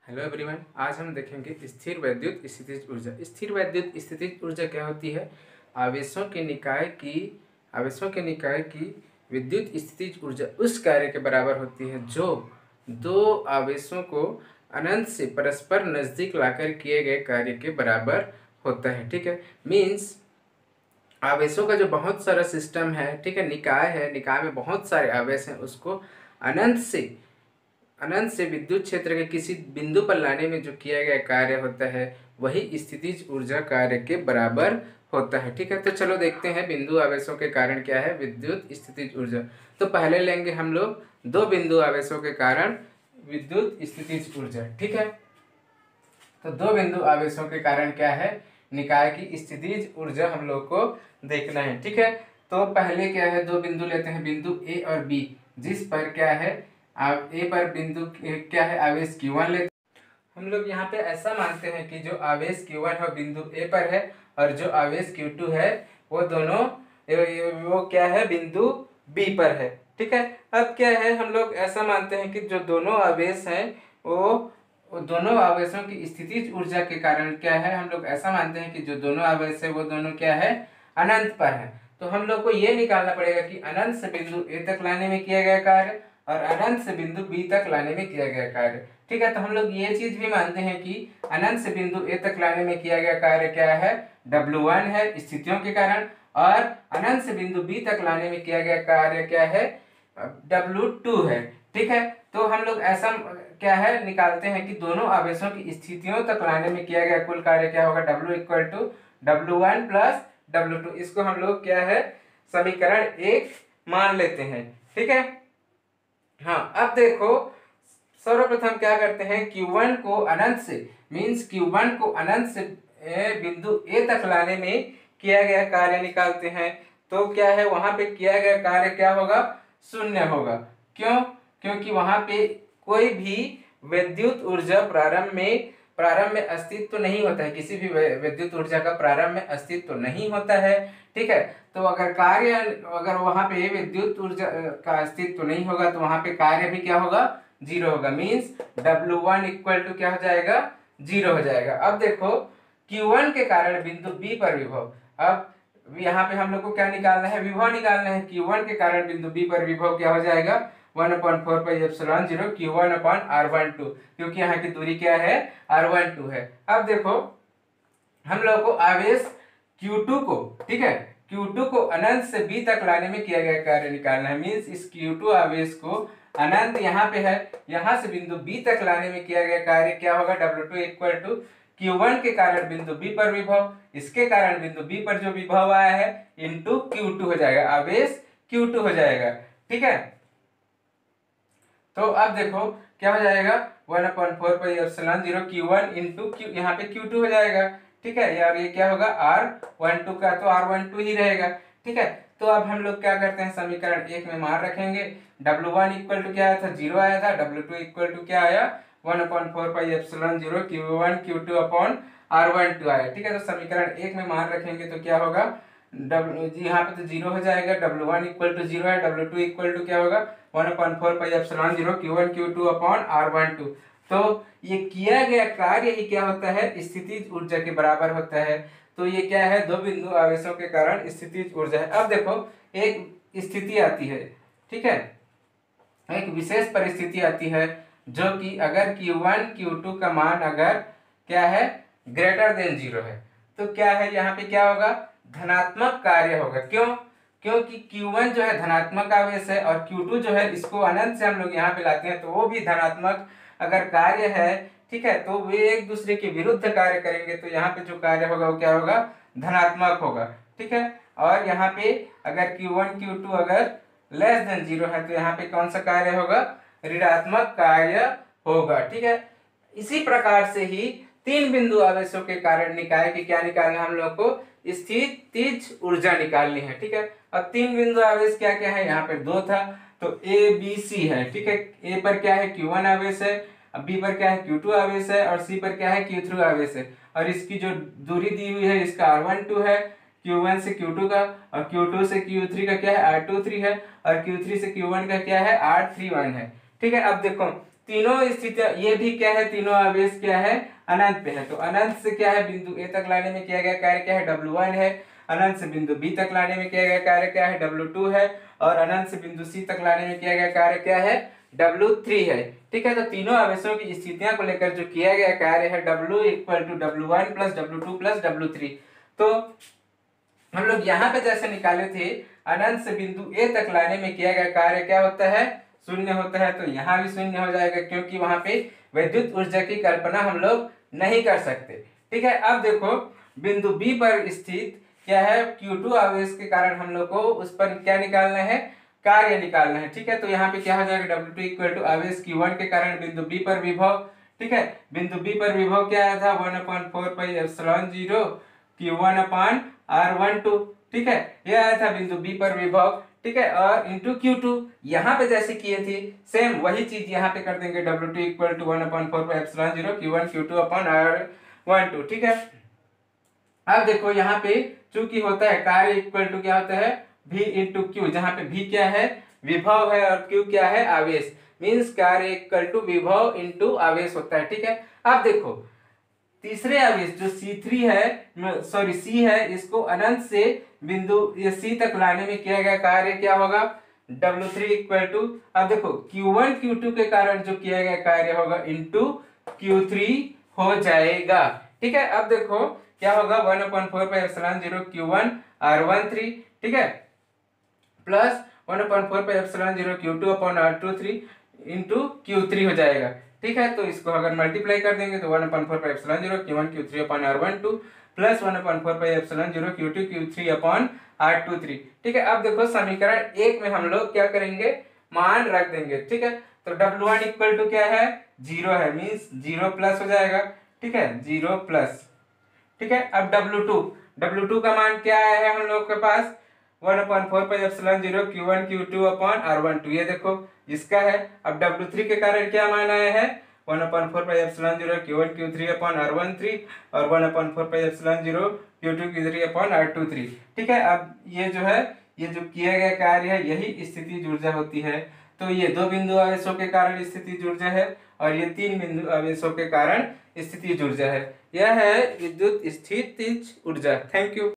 Hello everyone, आज हम देखेंगे स्थिर वैद्युत स्थितिज ऊर्जा। स्थिर वैद्युत स्थितिज ऊर्जा क्या होती है? आवेशों के निकाय की विद्युत स्थितिज ऊर्जा उस कार्य के बराबर होती है जो दो आवेशों को अनंत से परस्पर नजदीक लाकर किए गए कार्य के बराबर होता है। ठीक है, मीन्स आवेशों का जो बहुत सारा सिस्टम है, ठीक है, निकाय है, निकाय में बहुत सारे आवेश हैं, उसको अनंत से विद्युत क्षेत्र के किसी बिंदु पर लाने में जो किया गया कार्य होता है वही स्थितिज ऊर्जा कार्य के बराबर होता है। ठीक है, तो चलो देखते हैं बिंदु आवेशों के कारण क्या है विद्युत स्थितिज ऊर्जा। तो पहले लेंगे हम लोग दो बिंदु आवेशों के कारण विद्युत स्थितिज ऊर्जा। ठीक है, तो दो बिंदु आवेशों के कारण क्या है निकाय की स्थितिज ऊर्जा हम लोग को देखना है। ठीक है, तो पहले क्या है, दो बिंदु लेते हैं, बिंदु ए और बी, जिस पर क्या है ए पर बिंदु क्या है आवेश Q1 लेते हैं। हम लोग यहाँ पे ऐसा मानते हैं कि जो आवेश Q1 है बिंदु ए पर है और जो आवेश Q2 है वो दोनों वो क्या है बिंदु बी पर है। ठीक है, अब क्या है हम लोग ऐसा मानते हैं कि जो दोनों आवेश हैं वो दोनों आवेशों की स्थितिज ऊर्जा के कारण क्या है, हम लोग ऐसा मानते हैं कि जो दोनों आवेश है वो दोनों क्या है अनंत पर है। तो हम लोग को ये निकालना पड़ेगा कि अनंत से बिंदु ए तक लाने में किया गया कार्य और अनंत से बिंदु बी तक लाने में किया गया कार्य। ठीक है, तो हम लोग ये चीज भी मानते हैं कि अनंत से बिंदु ए तक लाने में किया गया कार्य क्या है W1 है स्थितियों के कारण, और अनंत से बिंदु बी तक लाने में किया गया कार्य क्या है W2 है। ठीक है, तो हम लोग ऐसा क्या है निकालते हैं कि दोनों आवेशों की स्थितियों तक लाने में किया गया कुल कार्य क्या होगा W equal to W1 plus W2। इसको हम लोग क्या है समीकरण 1 मान लेते हैं। ठीक है, हाँ, अब देखो सर्वप्रथम क्या करते हैं Q1 को अनंत से मीन्स Q1 को अनंत से बिंदु ए तक लाने में किया गया कार्य निकालते हैं। तो क्या है वहां पे किया गया कार्य क्या होगा शून्य होगा। क्यों? क्योंकि वहां पे कोई भी विद्युत ऊर्जा प्रारंभ में अस्तित्व तो नहीं होता है, किसी भी विद्युत ऊर्जा का प्रारंभ में अस्तित्व तो नहीं होता है। ठीक है, तो अगर वहां पे विद्युत ऊर्जा का अस्तित्व नहीं होगा तो वहां पे कार्य भी क्या होगा जीरो होगा, मीन्स W1 इक्वल टू क्या हो जाएगा जीरो हो जाएगा। अब देखो Q1 के कारण बिंदु बी पर विभव, अब यहाँ पे हम लोग को क्या निकालना है विभव निकालना है। Q1 के कारण बिंदु बी पर विभव क्या हो जाएगा 1/4 pi epsilon 0 Q1 upon R12, क्योंकि यहाँ की दूरी क्या है R12 है। अब देखो हम लोग को आवेश Q2 को, ठीक है, Q2 को अनंत से B तक लाने में किया गया कार्य निकालना है, मीन्स इस Q2 आवेश को अनंत यहाँ पे है, यहाँ से बिंदु B तक लाने में किया गया कार्य क्या होगा W2 इक्वल टू Q1 के कारण बिंदु B पर विभव, इसके कारण बिंदु B पर जो विभव आया है इंटू Q2 हो जाएगा, आवेश Q2 हो जाएगा। ठीक है, तो अब देखो क्या हो जाएगा 1/4 पाई एप्सिलॉन 0 Q1 इंटू यहाँ पे Q2 हो जाएगा। ठीक है, यार ये क्या होगा R12 का तो R12 ही रहेगा। ठीक है, तो अब हम लोग क्या करते हैं समीकरण 1 में मान रखेंगे। W1 इक्वल टू क्या आया था 0 आया था, W2 इक्वल टू क्या आया 1/4 pi epsilon 0 Q1 Q2 upon R12 आया। ठीक है, तो समीकरण 1 में मान रखेंगे तो क्या होगा यहाँ पे तो 0 हो जाएगा, W1 इक्वल टू 0 है, W2 इक्वल टू क्या होगा 1/4 pi epsilon 0 Q1 Q2 upon R12। तो ये किया गया कार्य ही क्या होता है स्थितिज ऊर्जा के बराबर होता है। तो ये क्या है दो बिंदु आवेशों के कारण स्थितिज ऊर्जा है। अब देखो एक स्थिति आती है, ठीक है, एक विशेष परिस्थिति आती है जो कि अगर Q1 Q2 का मान अगर क्या है ग्रेटर देन 0 है तो क्या है यहाँ पे क्या होगा धनात्मक कार्य होगा। क्यों? क्योंकि Q1 जो है धनात्मक आवेश है और Q2 जो है इसको अनंत से हम लोग यहाँ पे लाते हैं तो वो भी धनात्मक अगर कार्य है। ठीक है, तो वे एक दूसरे के विरुद्ध कार्य करेंगे तो यहाँ पे जो कार्य होगा वो क्या होगा धनात्मक होगा। ठीक है, और यहाँ पे अगर Q1 Q2 अगर लेस देन 0 है तो यहाँ पे कौन सा कार्य होगा ऋणात्मक कार्य होगा। ठीक है, इसी प्रकार से ही तीन बिंदु आवेशों के कारण निकाय की क्या निकालना हम लोग को स्थितिज ऊर्जा निकालनी है। ठीक है, अब तीन बिंदु आवेश क्या क्या है यहाँ पर दो था तो A B C है। ठीक है, A पर क्या है Q1 आवेश है, B पर क्या है Q2 आवेश है और C पर क्या है Q3 आवेश है, और इसकी जो दूरी दी हुई है इसका R12 है, Q1 से Q2 का, और Q2 से Q3 का क्या है R23 है, और Q3 से Q1 का क्या है R31 है। ठीक है, अब देखो तीनों स्थितियां, ये भी क्या है, तीनों आवेश क्या है, अनंत पे है। तो अनंत से क्या है, बिंदु ए तक लाने में किया गया कार्य क्या है, W1 है। अनंत से बिंदु बी तक लाने में किया गया कार्य क्या है, W2 है। और अनंत से बिंदु सी तक लाने में किया गया कार्य क्या है, W3 है। ठीक है, तो तीनों आवेशों की स्थितियां को लेकर जो किया गया कार्य है W equal to W1 plus W2 plus W3। तो हम लोग यहाँ पे जैसे निकाले थे, अनंत से बिंदु ए तक लाने में किया गया कार्य क्या होता है, शून्य होता है। तो यहाँ भी शून्य हो जाएगा, क्योंकि वहां पे विद्युत ऊर्जा की कल्पना हम लोग नहीं कर सकते। ठीक है, अब देखो बिंदु बी पर स्थित क्या है, Q2 आवेश के कारण हम लोग को उस पर क्या निकालना है, कार्य निकालना है। ठीक है, तो यहाँ पे क्या हो जाएगा, W2 इक्वल टू आवेश Q1 के कारण बिंदु बी पर विभव। ठीक है, बिंदु बी पर विभव क्या आया था, 1/4πε0 Q1/R12। ठीक है, यह आया था बिंदु बी पर विभव। ठीक है, और इंटू Q2 यहाँ पे जैसे किए थे सेम वही चीज यहाँ पे कर देंगे, W2 equal to 1/4πε0 Q1 Q2/R12। ठीक है, अब देखो यहाँ पे चूंकि होता है कार्य इक्वल टू क्या होता है, V इंटू क्यू, जहाँ पे V क्या है, विभव है, और Q क्या है, आवेश। मीन्स कार्य इक्वल टू विभव इंटू आवेश होता है। ठीक है, अब देखो तीसरे आवेश जो C3 है, सॉरी C है, इसको अनंत से बिंदु ये C तक लाने में किया गया कार्य क्या होगा, W3 इक्वल टू, अब देखो Q1 Q2 के कारण जो किया गया कार्य होगा इंटू Q3 हो जाएगा। ठीक है, अब देखो क्या होगा, 1/4πε0 Q1/R13। ठीक है, प्लस 1/4πε0 Q2/R23 इंटू Q3 हो जाएगा। ठीक है, तो इसको अगर मल्टीप्लाई कर देंगे तो 1/4πε0 Q1 Q3/R12 plus 1/4πε0 Q2 Q3/R23। ठीक है, अब देखो समीकरण एक में हम लोग क्या करेंगे, मान रख देंगे। ठीक है, तो W1 इक्वल टू क्या है, 0 है, मीन्स 0 प्लस हो जाएगा। ठीक है, 0 प्लस। ठीक है, अब W2 का मान क्या आया है हम लोग के पास, 1/4πε0 Q1 Q2/R12, ये देखो इसका है। अब W3 के कारण क्या मान आया है, 1/4πε0 Q1 Q3/R13 और 1/4πε0 Q2 Q3/R23। ठीक है, अब ये जो है, ये जो किया गया कार्य है यही स्थितिज ऊर्जा होती है। तो ये दो बिंदु आवेशों के कारण स्थितिज ऊर्जा है, और ये तीन बिंदु आवेशों के कारण स्थितिज ऊर्जा है। यह है विद्युत स्थितिज ऊर्जा। Thank you.